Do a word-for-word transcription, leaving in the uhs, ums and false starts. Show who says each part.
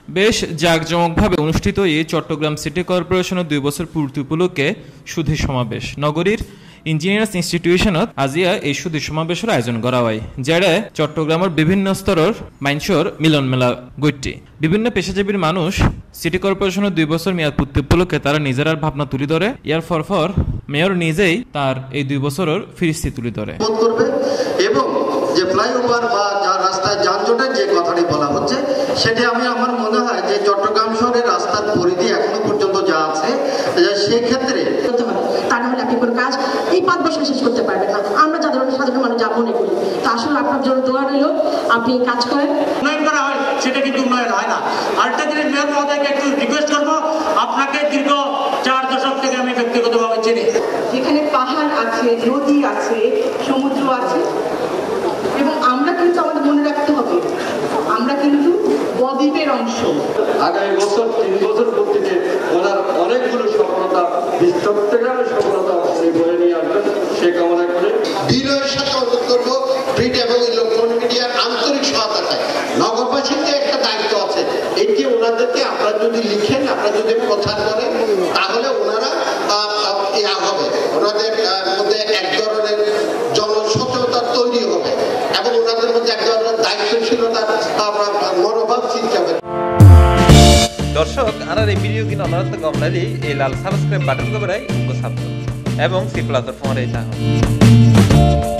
Speaker 1: বেশ জাঁকজমকভাবে অনুষ্ঠিত এই চট্টগ্রাম সিটি কর্পোরেশনের দুই বছর পূর্তি উপলক্ষে সুধী সমাবেশ নগরীর ইঞ্জিনিয়ার্স ইনস্টিটিউশনত আজিয়া এই সুধী সমাবেশের আয়োজন করা হয় যেটা চট্টগ্রামের বিভিন্ন স্তরের মানুষের মিলন মেলা গইটি বিভিন্ন পেশাজীবীর মানুষ সিটি কর্পোরেশনের দুই বছর মেয়াদ পূর্তি উপলক্ষে তারা নিজেরার ভাবনা তুলে ধরে ইয়ার ফরফর মেয়র নিজেই তার এই দুই বছরের ফিরিস্তি তুলে ধরে
Speaker 2: এবং যে ফ্লাইওভার বা যার রাস্তায় যানজটের যে কথাটি বলা হচ্ছে সেটি আমি আমার মনে হয় যে চট্টগ্রাম শহরের রাস্তার পরিধি এখনো পর্যন্ত যা আছে সেক্ষেত্রে
Speaker 3: তা না হলে আপনি কোনো কাজ এই পাঁচ বছর শেষ করতে পারবেন না। আমরা সাধারণ সাধারণ মানুষ যা মনে করি তা আসলে আপনার জন্য দোয়া রইল, আপনি কাজ করেন।
Speaker 4: উন্নয়ন করা হয় সেটা কিন্তু উন্নয়ন হয় না। আরেকটা জিনিস মেয়র মহোদয়কে একটু রিকোয়েস্ট করবো, আপনাকে দীর্ঘ চার দশক থেকে আমি ব্যক্তিগতভাবে চিনি।
Speaker 3: যেখানে পাহাড় আছে, নদী আছে, সমুদ্র আছে, এবং আমরা কিন্তু আমাদের মনে রাখতে হবে আমরা কিন্তু বদ্বীপের অংশ।
Speaker 2: আগামী বছর তিন বছর পূর্তিতে ওনার অনেকগুলো সফলতা চট্টগ্রামের সফলতা বয়ে নিয়ে আসবেন সে কামনা করে বিনয়ের সাথে অনুরোধ করব প্রিন্ট এবং ইলেকট্রনিক মিডিয়ার আন্তরিক সহায়তায় নগরবাসীর যে একটা দায়িত্ব আছে এটি ওনাদেরকে আপনারা যদি লিখেন, আপনারা যদি প্রচার করেন তাহলে ওনারা ইয়া হবে, ওনাদের মধ্যে এক ধরনের জনসচেতনতা তৈরি হবে এবং ওনাদের মধ্যে এক ধরনের দায়িত্বশীলতার মনোভাব সৃষ্টি হবে।
Speaker 5: দর্শক আনার এই ভিডিও কিনা আপনারা তো কম লাগলে এই লাল সাবস্ক্রাইব বাটন করে উনকো সাবস্ক্রাইব এবং সি প্লাস ফোন রে